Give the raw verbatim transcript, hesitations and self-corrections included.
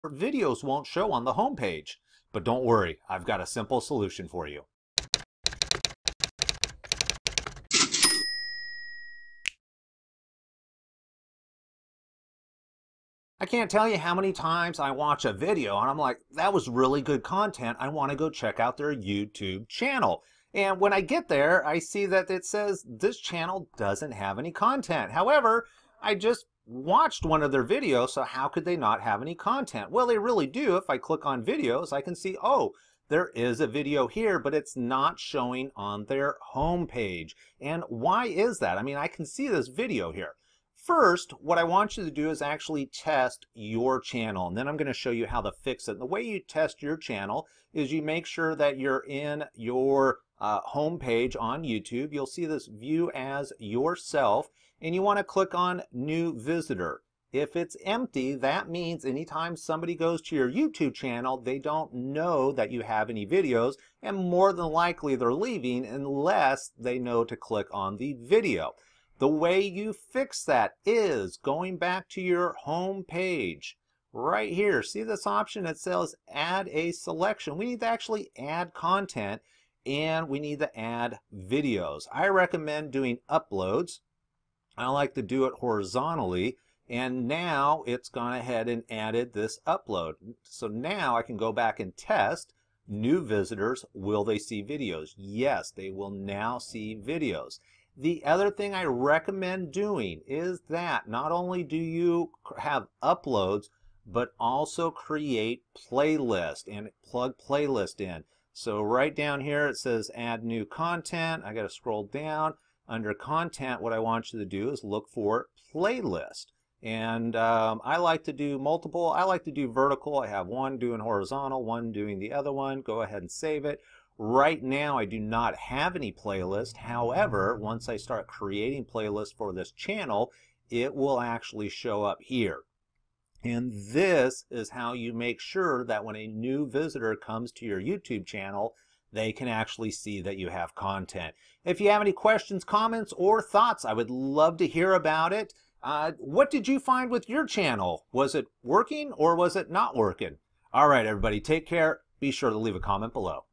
videos won't show on the home page. But don't worry, I've got a simple solution for you. I can't tell you how many times I watch a video and I'm like, that was really good content. I want to go check out their YouTube channel. And when I get there, I see that it says this channel doesn't have any content. However, I just watched one of their videos, so how could they not have any content? Well, they really do. If I click on videos, I can see, oh, there is a video here, but it's not showing on their home page. And why is that? I mean, I can see this video here. First, what I want you to do is actually test your channel, and then I'm going to show you how to fix it. And the way you test your channel is you make sure that you're in your uh, home page on YouTube. You'll see this View as Yourself, and you want to click on New Visitor. If it's empty, that means anytime somebody goes to your YouTube channel, they don't know that you have any videos, and more than likely they're leaving unless they know to click on the video. The way you fix that is going back to your home page. Right here, see this option? It says add a selection. We need to actually add content, and we need to add videos. I recommend doing uploads. I like to do it horizontally, and now it's gone ahead and added this upload. So now I can go back and test new visitors. Will they see videos? Yes, they will now see videos. The other thing I recommend doing is that not only do you have uploads, but also create playlist and plug playlist in. So right down here it says add new content. I got to scroll down. Under content, what I want you to do is look for playlist. And um, I like to do multiple. I like to do vertical. I have one doing horizontal, one doing the other one. Go ahead and save it. Right now, I do not have any playlist. However, once I start creating playlists for this channel, it will actually show up here. And this is how you make sure that when a new visitor comes to your YouTube channel, they can actually see that you have content. If you have any questions, comments, or thoughts, I would love to hear about it. Uh, what did you find with your channel? Was it working or was it not working? All right, everybody, take care. Be sure to leave a comment below.